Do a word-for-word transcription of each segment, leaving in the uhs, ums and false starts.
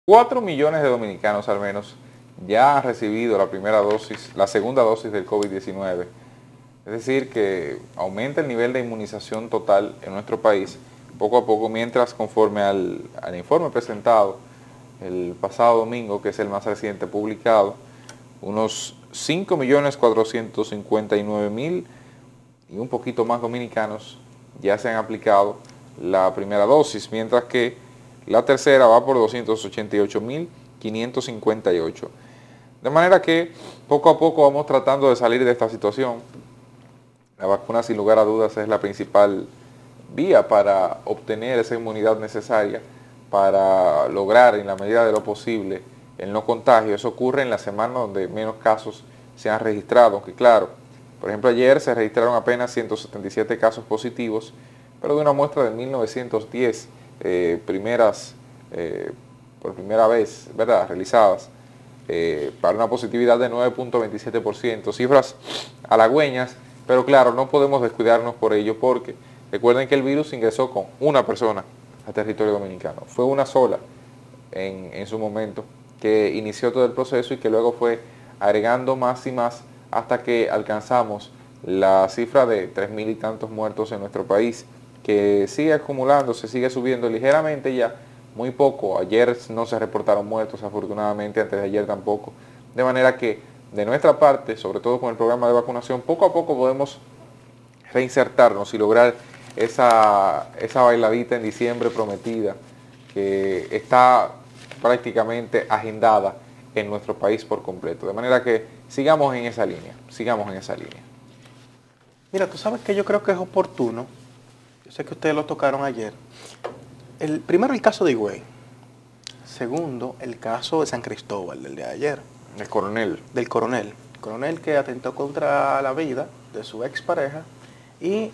Cuatro millones de dominicanos al menos ya han recibido la primera dosis, la segunda dosis del COVID diecinueve. Es decir, que aumenta el nivel de inmunización total en nuestro país poco a poco, mientras conforme al, al informe presentado el pasado domingo, que es el más reciente publicado, unos cinco millones cuatrocientos cincuenta y nueve mil y un poquito más dominicanos ya se han aplicado la primera dosis, mientras que la tercera va por doscientos ochenta y ocho mil quinientos cincuenta y ocho. De manera que poco a poco vamos tratando de salir de esta situación. La vacuna, sin lugar a dudas, es la principal vía para obtener esa inmunidad necesaria para lograr, en la medida de lo posible, el no contagio. Eso ocurre en la semana donde menos casos se han registrado, aunque claro, por ejemplo, ayer se registraron apenas ciento setenta y siete casos positivos, pero de una muestra de mil novecientos diez eh, primeras, eh, por primera vez, ¿verdad?, realizadas, eh, para una positividad de nueve punto veintisiete por ciento, cifras halagüeñas, pero claro, no podemos descuidarnos por ello, porque recuerden que el virus ingresó con una persona a territorio dominicano, fue una sola en, en su momento, que inició todo el proceso y que luego fue agregando más y más hasta que alcanzamos la cifra de tres mil y tantos muertos en nuestro país, que sigue acumulando, se sigue subiendo ligeramente ya, muy poco. Ayer no se reportaron muertos, afortunadamente, antes de ayer tampoco. De manera que, de nuestra parte, sobre todo con el programa de vacunación, poco a poco podemos reinsertarnos y lograr esa, esa bailadita en diciembre prometida, que está prácticamente agendada en nuestro país por completo. De manera que sigamos en esa línea, sigamos en esa línea. Mira, tú sabes que yo creo que es oportuno, yo sé que ustedes lo tocaron ayer, el, primero el caso de Higüey, segundo el caso de San Cristóbal, del de ayer. El coronel. Del coronel, coronel que atentó contra la vida de su expareja y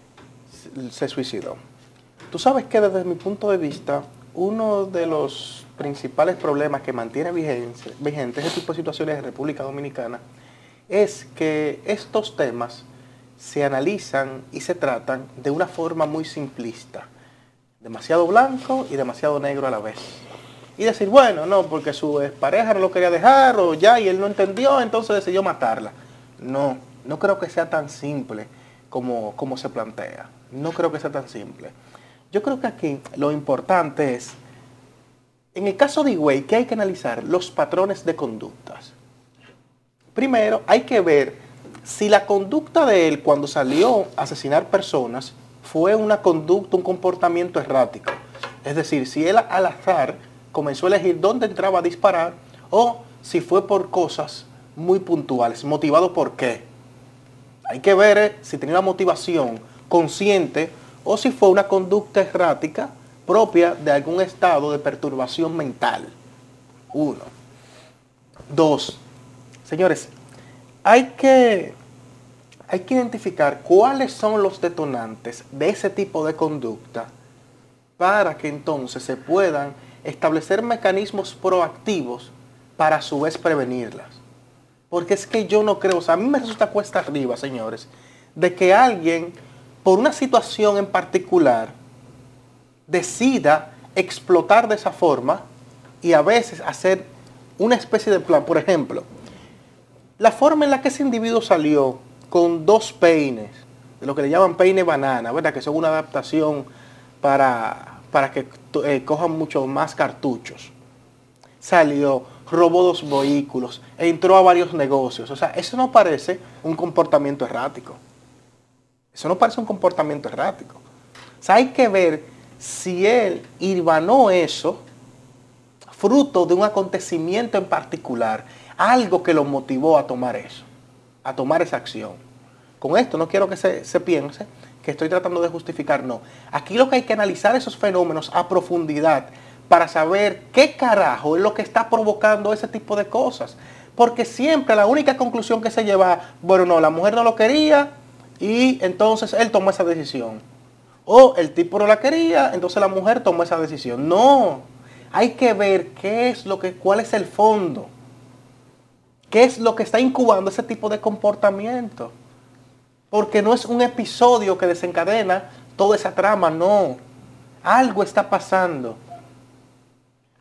se suicidó. Tú sabes que desde mi punto de vista, uno de los principales problemas que mantiene vigente, vigente ese tipo de situaciones en República Dominicana es que estos temas se analizan y se tratan de una forma muy simplista, demasiado blanco y demasiado negro a la vez. Y decir, bueno, no, porque su pareja no lo quería dejar o ya y él no entendió, entonces decidió matarla. No, no creo que sea tan simple como, como se plantea. No creo que sea tan simple. Yo creo que aquí lo importante es, en el caso de Higüey, que hay que analizar los patrones de conductas. Primero, hay que ver si la conducta de él cuando salió a asesinar personas fue una conducta, un comportamiento errático. Es decir, si él al azar comenzó a elegir dónde entraba a disparar o si fue por cosas muy puntuales, motivado por qué. Hay que ver eh, si tenía una motivación consciente o si fue una conducta errática propia de algún estado de perturbación mental. Uno. Dos. Señores, hay que, hay que identificar cuáles son los detonantes de ese tipo de conducta para que entonces se puedan establecer mecanismos proactivos para a su vez prevenirlas. Porque es que yo no creo, o sea, a mí me resulta cuesta arriba, señores, de que alguien, por una situación en particular, decida explotar de esa forma y a veces hacer una especie de plan. Por ejemplo, la forma en la que ese individuo salió con dos peines, de lo que le llaman peine banana, ¿verdad?, que son una adaptación para, para que eh, cojan mucho más cartuchos. Salió, robó dos vehículos, entró a varios negocios. O sea, eso no parece un comportamiento errático. Eso no parece un comportamiento errático. O sea, hay que ver si él hilvanó eso fruto de un acontecimiento en particular, algo que lo motivó a tomar eso, a tomar esa acción. Con esto no quiero que se, se piense que estoy tratando de justificar, no. Aquí lo que hay que analizar esos fenómenos a profundidad para saber qué carajo es lo que está provocando ese tipo de cosas. Porque siempre la única conclusión que se lleva, bueno, no, la mujer no lo quería y entonces él tomó esa decisión. O el tipo no la quería, entonces la mujer tomó esa decisión. No, hay que ver qué es lo que, cuál es el fondo. ¿Qué es lo que está incubando ese tipo de comportamiento? Porque no es un episodio que desencadena toda esa trama, no. Algo está pasando.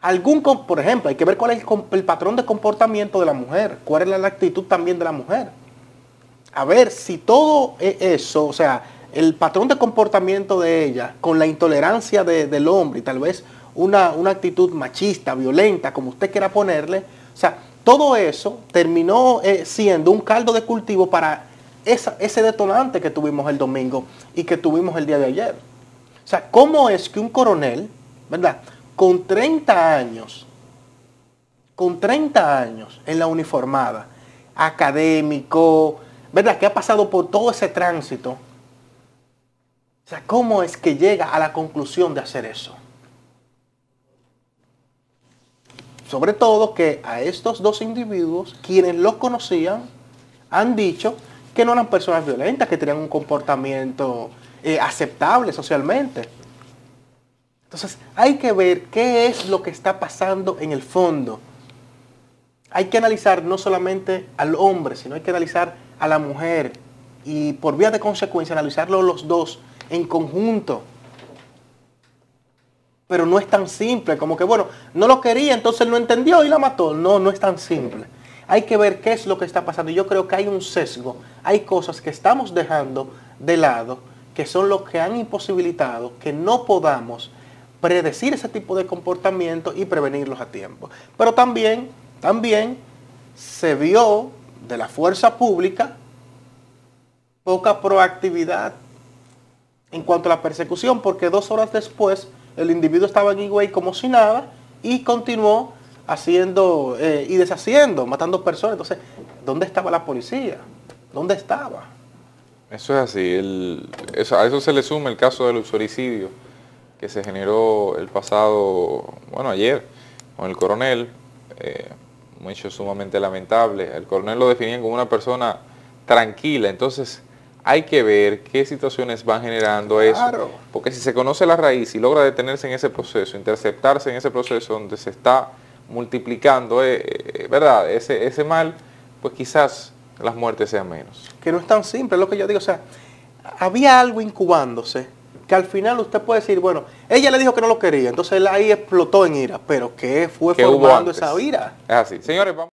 Algún, por ejemplo, hay que ver cuál es el, el patrón de comportamiento de la mujer, cuál es la actitud también de la mujer. A ver si todo eso, o sea, el patrón de comportamiento de ella, con la intolerancia de, del hombre y tal vez una, una actitud machista, violenta, como usted quiera ponerle, o sea, todo eso terminó eh, siendo un caldo de cultivo para esa, ese detonante que tuvimos el domingo y que tuvimos el día de ayer. O sea, ¿cómo es que un coronel, ¿verdad?, con treinta años, con treinta años en la uniformada, académico, ¿verdad?, que ha pasado por todo ese tránsito, o sea, ¿cómo es que llega a la conclusión de hacer eso? Sobre todo que a estos dos individuos, quienes los conocían, han dicho que no eran personas violentas, que tenían un comportamiento eh, aceptable socialmente. Entonces, hay que ver qué es lo que está pasando en el fondo. Hay que analizar no solamente al hombre, sino hay que analizar a la mujer. Y por vía de consecuencia, analizarlo los dos en conjunto. Pero no es tan simple, como que bueno, no lo quería, entonces él no entendió y la mató. No, no es tan simple. Hay que ver qué es lo que está pasando. Y yo creo que hay un sesgo, hay cosas que estamos dejando de lado, que son los que han imposibilitado que no podamos predecir ese tipo de comportamiento y prevenirlos a tiempo. Pero también, también se vio de la fuerza pública poca proactividad en cuanto a la persecución, porque dos horas después el individuo estaba en Higüey como si nada y continuó haciendo eh, y deshaciendo, matando personas. Entonces, ¿dónde estaba la policía? ¿Dónde estaba? Eso es así. El, eso, a eso se le suma el caso del uxoricidio que se generó el pasado, bueno, ayer, con el coronel, eh, un hecho sumamente lamentable. El coronel lo definían como una persona tranquila, entonces hay que ver qué situaciones van generando claro. eso, porque si se conoce la raíz y logra detenerse en ese proceso, interceptarse en ese proceso donde se está multiplicando, eh, eh, ¿verdad?, ese, ese mal, pues quizás las muertes sean menos. Que no es tan simple, es lo que yo digo, o sea, había algo incubándose, que al final usted puede decir, bueno, ella le dijo que no lo quería, entonces él ahí explotó en ira, pero ¿qué fue formando esa ira? Es así. Señores, vamos.